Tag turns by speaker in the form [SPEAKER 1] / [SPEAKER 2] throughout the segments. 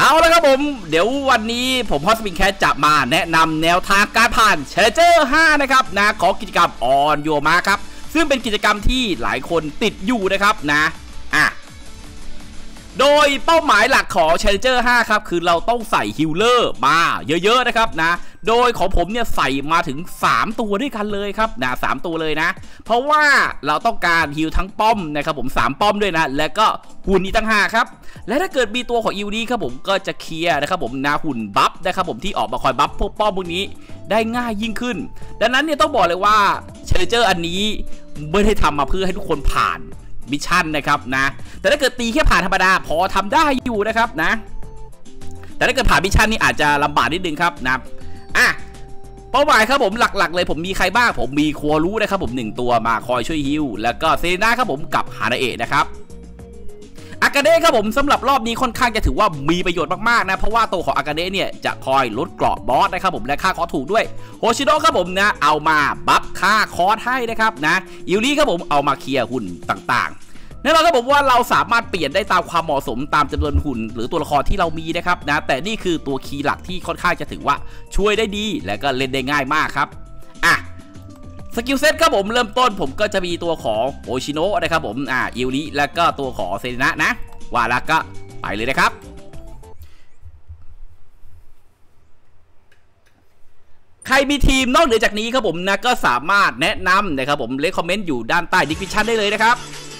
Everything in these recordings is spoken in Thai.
[SPEAKER 1] เอาละครับผมเดี๋ยววันนี้ผมฮอสปิงแคทจะมาแนะนำแนวทางการผ่านเชลเจอร์5นะครับนะของกิจกรรมออนโยมาครับซึ่งเป็นกิจกรรมที่หลายคนติดอยู่นะครับนะโดยเป้าหมายหลักของ Challenger 5ครับคือเราต้องใส่ฮิลเลอร์มาเยอะๆนะครับนะโดยของผมเนี่ยใส่มาถึง3ตัวด้วยกันเลยครับนะ3ตัวเลยนะเพราะว่าเราต้องการฮิลทั้งป้อมนะครับผม3ป้อมด้วยนะและก็หุ่นนี้ตั้ง5ครับและถ้าเกิดมีตัวของฮิลนี้ครับผมก็จะเคลียร์นะครับผมนะหุ่นบัฟนะครับผมที่ออกมาคอยบัฟพวกป้อมพวกนี้ได้ง่ายยิ่งขึ้นดังนั้นเนี่ยต้องบอกเลยว่า Challenger อันนี้ไม่ได้ทำมาเพื่อให้ทุกคนผ่านมิชชั่นนะครับนะแต่ถ้าเกิดตีแค่ผ่านธรรมดาพอทำได้อยู่นะครับนะแต่ถ้าเกิดผ่านมิชชั่นนี่อาจจะลำบากนิดนึงครับนะเป้าหมายครับผมหลักๆเลยผมมีใครบ้างผมมีคัวรู้นะครับผม1ตัวมาคอยช่วยฮิลแล้วก็เซน่าครับผมกับฮานาเอะนะครับอากาเดะครับผมสำหรับรอบนี้ค่อนข้างจะถือว่ามีประโยชน์มากๆนะเพราะว่าตัวของอากาเดะเนี่ยจะคอยลดเกราะบอสนะครับผมและค่าคอร์สถูกด้วยโฮชิโดะครับผมนะเอามาบัฟค่าคอร์สให้นะครับนะอิลลี่ครับผมเอามาเคลียร์หุ่นต่างๆแน่นอนครับผมว่าเราสามารถเปลี่ยนได้ตามความเหมาะสมตามจำนวนหุ่นหรือตัวละครที่เรามีนะครับนะแต่นี่คือตัวคีย์หลักที่ค่อนข้างจะถือว่าช่วยได้ดีและก็เล่นได้ง่ายมากครับสกิลเซ็ตครับผมเริ่มต้นผมก็จะมีตัวของโอชิโนะนะครับผมอิลลิแล้วก็ตัวของเซนะนะว่าแล้วก็ไปเลยนะครับใครมีทีมนอกเหนือจากนี้ครับผมนะก็สามารถแนะนำนะครับผมเลคคอมเมนต์อยู่ด้านใต้ดิสคริปชั่นได้เลยนะครับ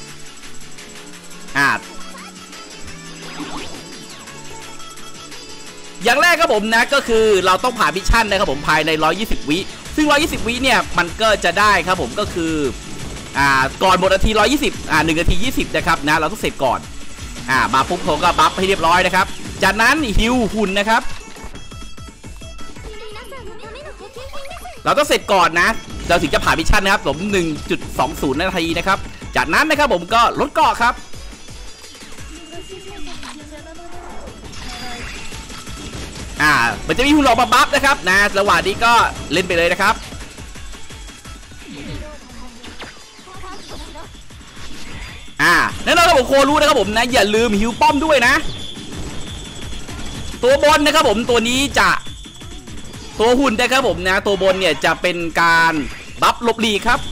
[SPEAKER 1] อย่างแรกครับผมนะก็คือเราต้องผ่านมิชชั่นนะครับผมภายใน120วิซึ่ง120วิเนี่ยมันก็จะได้ครับผมก็คือก่อนหมดนาที1201นาที20นะครับนะเราต้องเสร็จก่อนมาปุ๊บเขาก็บัฟให้เรียบร้อยนะครับจากนั้นฮิวหุ่นนะครับเราต้องเสร็จก่อนนะเราถึงจะผ่านมิชชั่นนะครับผม 1.20 นาทีนะครับจากนั้นนะครับผมก็ลดเกาะครับมันจะมีหุ่นหลอกมาบัฟนะครับนะระหว่างนี้ก็เล่นไปเลยนะครับแน่นอนครับผมโครู้นะครับผมนะอย่าลืมฮิวป้อมด้วยนะตัวบนนะครับผมตัวนี้จะตัวหุ่นนะครับผมนะตัวบนเนี่ยจะเป็นการบัฟหลบหลีกครับ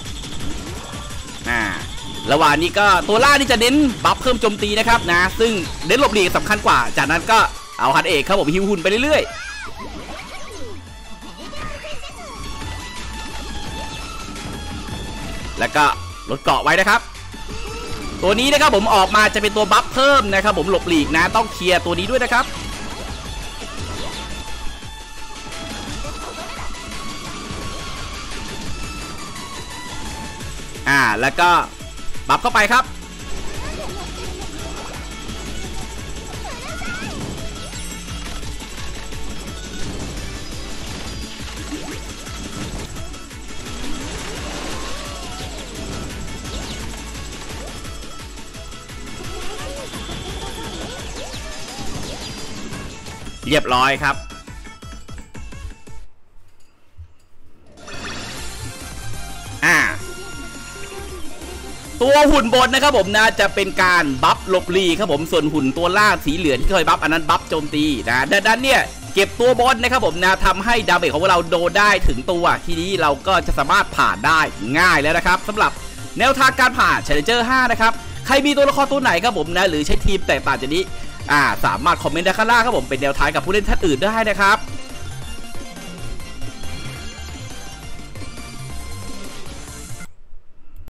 [SPEAKER 1] ระหว่างนี้ก็ตัวล่านี่จะเน้นบัฟเพิ่มโจมตีนะครับนะซึ่งเน้นหลบหลีกสำคัญกว่าจากนั้นก็เอาฮันเอกครับผมฮิวหุ่นไปเรื่อยๆแล้วก็ลดเกราะไว้นะครับตัวนี้นะครับผมออกมาจะเป็นตัวบัฟเพิ่มนะครับผมหลบหลีกนะต้องเคลียร์ตัวนี้ด้วยนะครับแล้วก็บัฟเข้าไปครับเรียบร้อยครับตัวหุ่นบนนะครับผมนะจะเป็นการบัฟหลบหลีกครับผมส่วนหุ่นตัวล่างสีเหลืองที่เคยบัฟอันนั้นบัฟโจมตีนะดังนั้นเนี่ยเก็บตัวบนนะครับผมนะทำให้ดาเมจของเราโดนได้ถึงตัวทีนี้เราก็จะสามารถผ่านได้ง่ายแล้วนะครับสำหรับแนวทางการผ่าน Challenger 5นะครับใครมีตัวละครตัวไหนครับผมนะหรือใช้ทีมแตกต่างจากนี้สามารถคอมเมนต์ด้านข้างล่างครับผมเป็นแนวทางกับผู้เล่นท่านอื่นได้นะครับ